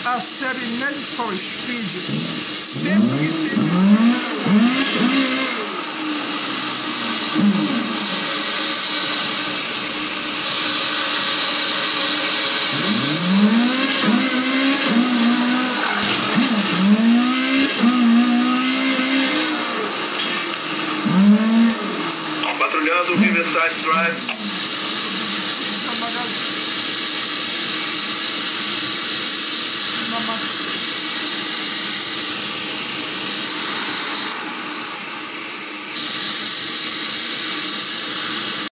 a série Need for Speed sempre teve esses patrulhando o Riverside Drive.